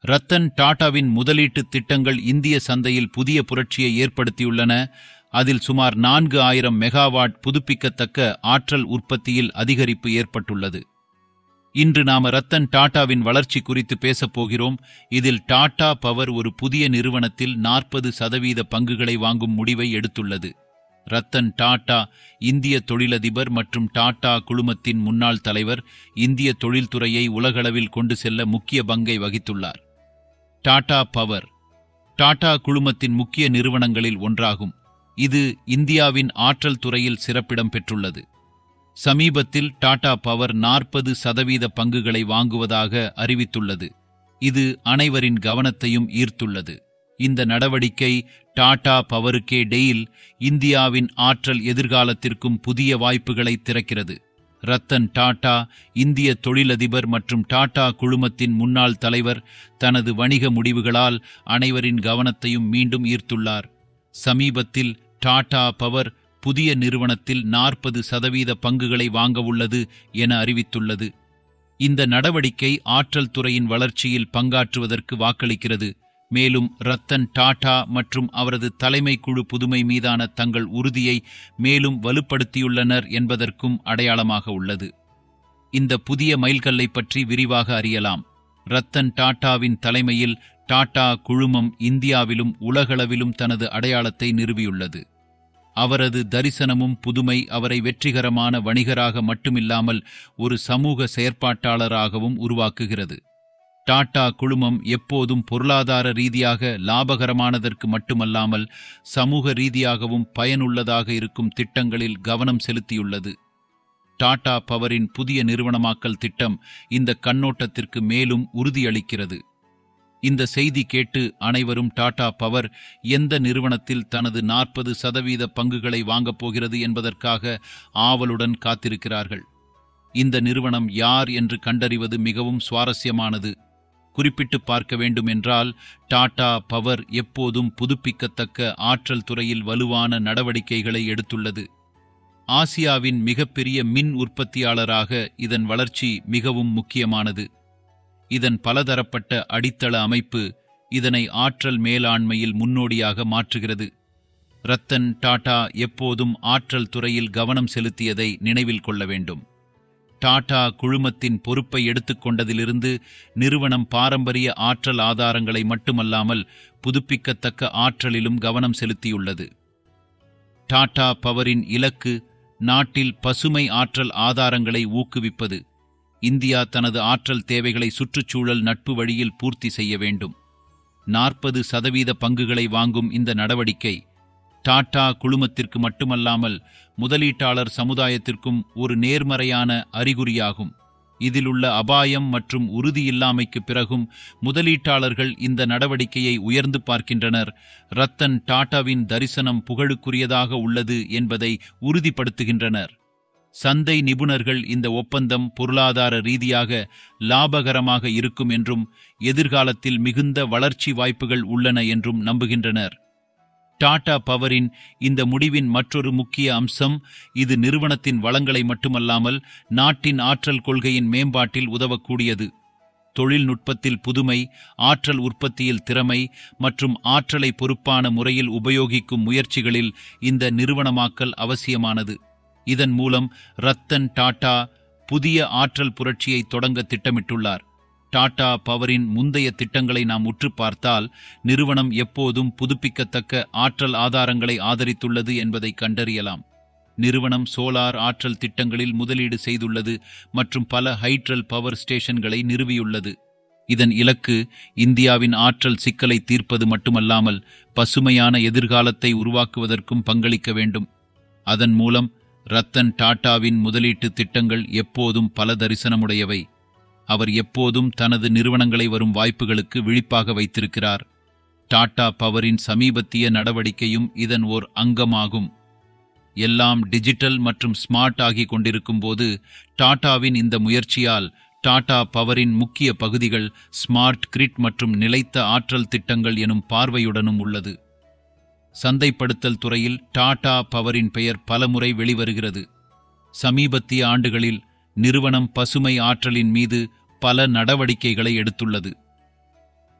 ரத்தன் டாடாவின் முதலீட்டு திட்டங்கள் இந்திய சந்தையில் புதிய புரட்சியை ஏற்படுத்தியுள்ளன. அதில் சுமார் 4000 மெகாவாட் புதுப்பிக்கத்தக்க ஆற்றல் உற்பத்தியில் அதிகரிப்பு ஏற்பட்டுள்ளது. இன்று நாம ரத்தன் டாடாவின் வளர்ச்சி குறித்து பேசப்போகிறோம். இதில் டாடா பவர் ஒரு புதிய நிறுவனத்தில் 40% பங்குகளை வாங்கும் முடிவை எடுத்துள்ளது. ரத்தன் டாடா இந்திய தொழிலதிபர் மற்றும் டாடா குழுமத்தின் முன்னாள் தலைவர். இந்திய தொழில்துறையை உலகளவில் கொண்டு செல்ல முக்கிய பங்கை வகித்துள்ளார். டாடா பவர் டாடா குழுமத்தின் முக்கிய நிறுவனங்களில் ஒன்றாகும். இது இந்தியாவின் ஆற்றல் துறையில் சிறப்பிடம் பெற்றுள்ளது. சமீபத்தில் டாடா பவர் 40% பங்குகளை வாங்குவதாக அறிவித்துள்ளது. இது அனைவரின் கவனத்தையும் ஈர்த்துள்ளது. இந்த நடவடிக்கை டாடா பவருக்கே டெயில் இந்தியாவின் ஆற்றல் எதிர்காலத்திற்கும் புதிய வாய்ப்புகளை திறக்கிறது. ரத்தன் டாடா இந்திய தொழிலதிபர் மற்றும் டாடா குழுமத்தின் முன்னாள் தலைவர். தனது வணிக முடிவுகளால் அனைவரின் கவனத்தையும் மீண்டும் ஈர்த்துள்ளார். சமீபத்தில் டாடா பவர் புதிய நிறுவனத்தில் 40% பங்குகளை வாங்கவுள்ளது என அறிவித்துள்ளது. இந்த நடவடிக்கை ஆற்றல் துறையின் வளர்ச்சியில் பங்காற்றுவதற்கு வாக்களிக்கிறது. மேலும் ரத்தன் டாடா மற்றும் அவரது தலைமை குழு புதுமை மீதான தங்கள் உறுதியை மேலும் வலுப்படுத்தியுள்ளனர் என்பதற்கும் அடையாளமாக உள்ளது. இந்த புதிய மைல்கல்லை பற்றி விரிவாக அறியலாம். ரத்தன் டாடாவின் தலைமையில் டாடா குழுமம் இந்தியாவிலும் உலகளவிலும் தனது அடையாளத்தை நிறுவியுள்ளது. அவரது தரிசனமும் புதுமை அவரை வெற்றிகரமான வணிகராக மட்டுமில்லாமல் ஒரு சமூக செயற்பாட்டாளராகவும் உருவாக்குகிறது. டாடா குழுமம் எப்போதும் பொருளாதார ரீதியாக லாபகரமானதற்கு மட்டுமல்லாமல் சமூக ரீதியாகவும் பயனுள்ளதாக இருக்கும் திட்டங்களில் கவனம் செலுத்தியுள்ளது. டாடா பவரின் புதிய நிறுவனமாக்கல் திட்டம் இந்த கண்ணோட்டத்திற்கு மேலும் உறுதியளிக்கிறது. இந்த செய்தி கேட்டு அனைவரும் டாடா பவர் எந்த நிறுவனத்தில் தனது 40% பங்குகளை வாங்கப் போகிறது என்பதற்காக ஆவலுடன் காத்திருக்கிறார்கள். இந்த நிறுவனம் யார் என்று கண்டறிவது மிகவும் சுவாரஸ்யமானது. குறிப்பிட்டு பார்க்க வேண்டும் என்றால் டாடா பவர் எப்போதும் புதுப்பிக்கத்தக்க ஆற்றல் துறையில் வலுவான நடவடிக்கைகளை எடுத்துள்ளது. ஆசியாவின் மிகப்பெரிய மின் உற்பத்தியாளராக இதன் வளர்ச்சி மிகவும் முக்கியமானது. இதன் பலதரப்பட்ட அடித்தள அமைப்பு இதனை ஆற்றல் மேலாண்மையில் முன்னோடியாக மாற்றுகிறது. ரத்தன் டாடா எப்போதும் ஆற்றல் துறையில் கவனம் செலுத்தியதை நினைவில் கொள்ள வேண்டும். டாடா குழுமத்தின் பொறுப்பை எடுத்துக்கொண்டதிலிருந்து நிறுவனம் பாரம்பரிய ஆற்றல் ஆதாரங்களை மட்டுமல்லாமல் புதுப்பிக்கத்தக்க ஆற்றலிலும் கவனம் செலுத்தியுள்ளது. டாடா பவரின் இலக்கு நாட்டில் பசுமை ஆற்றல் ஆதாரங்களை ஊக்குவிப்பது. இந்தியா தனது ஆற்றல் தேவைகளை சுற்றுச்சூழல் நட்பு வழியில் பூர்த்தி செய்ய வேண்டும். 40% பங்குகளை வாங்கும் இந்த நடவடிக்கை டாடா குழுமத்திற்கு மட்டுமல்லாமல் முதலீட்டாளர் சமுதாயத்திற்கும் ஒரு நேர்மறையான அறிகுறியாகும். இதிலுள்ள அபாயம் மற்றும் உறுதியில்லாமைக்கு பிறகும் முதலீட்டாளர்கள் இந்த நடவடிக்கையை உயர்ந்து பார்க்கின்றனர். ரத்தன் டாடாவின் தரிசனம் புகழுக்குரியதாக உள்ளது என்பதை உறுதிப்படுத்துகின்றனர். சந்தை நிபுணர்கள் இந்த ஒப்பந்தம் பொருளாதார ரீதியாக லாபகரமாக இருக்கும் என்றும் எதிர்காலத்தில் மிகுந்த வளர்ச்சி வாய்ப்புகள் உள்ளன என்றும் நம்புகின்றனர். டாடா பவரின் இந்த முடிவின் மற்றொரு முக்கிய அம்சம் இது நிறுவனத்தின் வளங்களை மட்டுமல்லாமல் நாட்டின் ஆற்றல் கொள்கையின் மேம்பாட்டில் உதவக்கூடியது. தொழில்நுட்பத்தில் புதுமை, ஆற்றல் உற்பத்தியில் திறமை மற்றும் ஆற்றலை பொறுப்பான முறையில் உபயோகிக்கும் முயற்சிகளில் இந்த நிறுவனமாக்கல் அவசியமானது. இதன் மூலம் ரத்தன் டாடா புதிய ஆற்றல் புரட்சியை தொடங்க திட்டமிட்டுள்ளார். டாடா பவரின் முந்தைய திட்டங்களை நாம் உற்று பார்த்தால் நிறுவனம் எப்போதும் புதுப்பிக்கத்தக்க ஆற்றல் ஆதாரங்களை ஆதரித்துள்ளது என்பதை கண்டறியலாம். நிறுவனம் சோலார் ஆற்றல் திட்டங்களில் முதலீடு செய்துள்ளது மற்றும் பல ஹைட்ரல் பவர் ஸ்டேஷன்களை நிறுவியுள்ளது. இதன் இலக்கு இந்தியாவின் ஆற்றல் சிக்கலை தீர்ப்பது மட்டுமல்லாமல் பசுமையான எதிர்காலத்தை உருவாக்குவதற்கும் பங்களிக்க வேண்டும். அதன் மூலம் ரத்தன் டாடாவின் முதலீட்டு திட்டங்கள் எப்போதும் பல தரிசனமுடையவை. அவர் எப்போதும் தனது நிறுவனங்களை வரும் வாய்ப்புகளுக்கு விழிப்பாக வைத்திருக்கிறார். டாடா பவரின் சமீபத்திய நடவடிக்கையும் இதன் ஓர் அங்கமாகும். எல்லாம் டிஜிட்டல் மற்றும் ஸ்மார்ட் ஆகிக் கொண்டிருக்கும் போது டாடாவின் இந்த முயற்சியால் டாடா பவரின் முக்கிய பகுதிகள் ஸ்மார்ட் கிரிட் மற்றும் நிலைத்த ஆற்றல் திட்டங்கள் எனும் பார்வையுடனும் உள்ளது. சந்தைப்படுத்தல் துறையில் டாடா பவரின் பெயர் பலமுறை வெளிவருகிறது. சமீபத்திய ஆண்டுகளில் நிறுவனம் பசுமை ஆற்றலின் மீது பல நடவடிக்கைகளை எடுத்துள்ளது.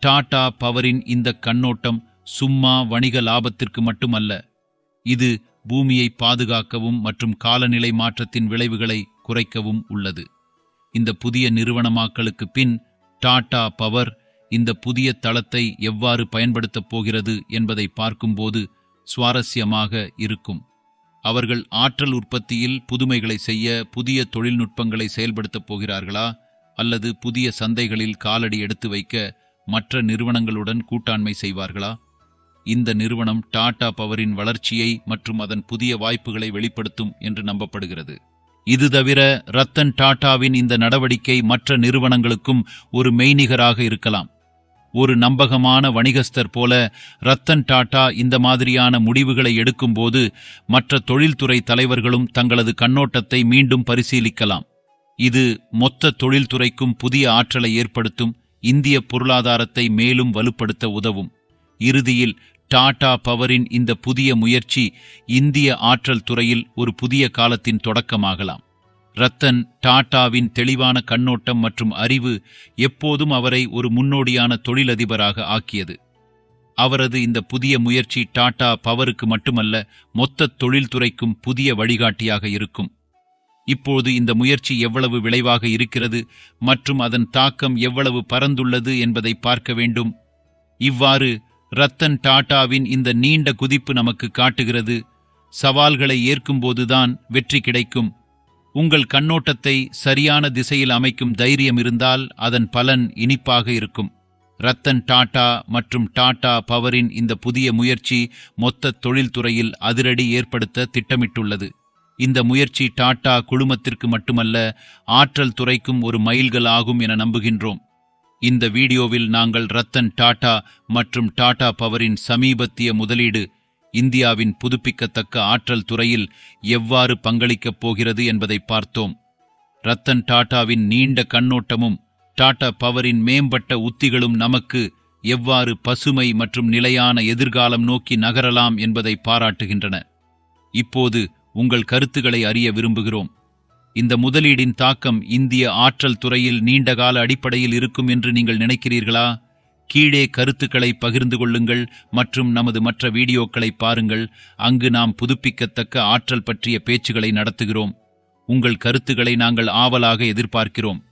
டாடா பவரின் இந்த கண்ணோட்டம் சும்மா வணிக லாபத்திற்கு மட்டுமல்ல, இது பூமியை பாதுகாக்கவும் மற்றும் காலநிலை மாற்றத்தின் விளைவுகளை குறைக்கவும் உள்ளது. இந்த புதிய நிறுவனமாக்கலுக்கு பின் டாடா பவர் இந்த புதிய தளத்தை எவ்வாறு பயன்படுத்தப் போகிறது என்பதை பார்க்கும்போது சுவாரஸ்யமாக இருக்கும். அவர்கள் ஆற்றல் உற்பத்தியில் புதுமைகளை செய்ய புதிய தொழில்நுட்பங்களை செயல்படுத்தப் போகிறார்களா, அல்லது புதிய சந்தைகளில் காலடி எடுத்து வைக்க மற்ற நிறுவனங்களுடன் கூட்டாண்மை செய்வார்களா? இந்த நிறுவனம் டாடா பவரின் வளர்ச்சியை மற்றும் அதன் புதிய வாய்ப்புகளை வெளிப்படுத்தும் என்று நம்பப்படுகிறது. இது தவிர ரத்தன் டாடாவின் இந்த நடவடிக்கை மற்ற நிறுவனங்களுக்கும் ஒரு மெய்நிகராக இருக்கலாம். ஒரு நம்பகமான வணிகஸ்தர் போல ரத்தன் டாடா இந்த மாதிரியான முடிவுகளை எடுக்கும்போது மற்ற தொழில்துறை தலைவர்களும் தங்களது கண்ணோட்டத்தை மீண்டும் பரிசீலிக்கலாம். இது மொத்த தொழில்துறைக்கும் புதிய ஆற்றலை ஏற்படுத்தும், இந்திய பொருளாதாரத்தை மேலும் வலுப்படுத்த உதவும். இறுதியில் டாடா பவரின் இந்த புதிய முயற்சி இந்திய ஆற்றல் துறையில் ஒரு புதிய காலத்தின் தொடக்கமாகலாம். ரத்தன் டாடாவின் தெளிவான கண்ணோட்டம் மற்றும் அறிவு எப்போதும் அவரை ஒரு முன்னோடியான தொழிலதிபராக ஆக்கியது. அவரது இந்த புதிய முயற்சி டாடா பவருக்கு மட்டுமல்ல, மொத்த தொழில்துறைக்கும் புதிய வழிகாட்டியாக இருக்கும். இப்போது இந்த முயற்சி எவ்வளவு விளைவாக இருக்கிறது மற்றும் அதன் தாக்கம் எவ்வளவு பரந்துள்ளது என்பதை பார்க்க வேண்டும். இவ்வாறு ரத்தன் டாடாவின் இந்த நீண்ட குதிப்பு நமக்கு காட்டுகிறது, சவால்களை ஏற்கும்போதுதான் வெற்றி கிடைக்கும். உங்கள் கண்ணோட்டத்தை சரியான திசையில் அமைக்கும் தைரியம் இருந்தால் அதன் பலன் இனிப்பாக இருக்கும். ரத்தன் டாடா மற்றும் டாடா பவரின் இந்த புதிய முயற்சி மொத்த தொழில்துறையில் அதிரடி ஏற்படுத்த திட்டமிட்டுள்ளது. இந்த முயற்சி டாடா குழுமத்திற்கு மட்டுமல்ல, ஆற்றல் துறைக்கும் ஒரு மைல்கல் ஆகும் என நம்புகின்றோம். இந்த வீடியோவில் நாங்கள் ரத்தன் டாடா மற்றும் டாடா பவரின் சமீபத்திய முதலீடு இந்தியாவின் புதுப்பிக்கத்தக்க ஆற்றல் துறையில் எவ்வாறு பங்களிக்கப் போகிறது என்பதை பார்த்தோம். ரத்தன் டாடாவின் நீண்ட கண்ணோட்டமும் டாடா பவரின் மேம்பட்ட உத்திகளும் நமக்கு எவ்வாறு பசுமை மற்றும் நிலையான எதிர்காலம் நோக்கி நகரலாம் என்பதை பாராட்டுகின்றன. இப்போது உங்கள் கருத்துக்களை அறிய விரும்புகிறோம். இந்த முதலீடின் தாக்கம் இந்திய ஆற்றல் துறையில் நீண்டகால அடிப்படையில் இருக்கும் என்று நீங்கள் நினைக்கிறீர்களா? கீழே கருத்துக்களை பகிர்ந்து கொள்ளுங்கள் மற்றும் நமது மற்ற வீடியோக்களை பாருங்கள். அங்கு நாம் புதுப்பிக்கத்தக்க ஆற்றல் பற்றிய பேச்சுகளை நடத்துகிறோம். உங்கள் கருத்துக்களை நாங்கள் ஆவலாக எதிர்பார்க்கிறோம்.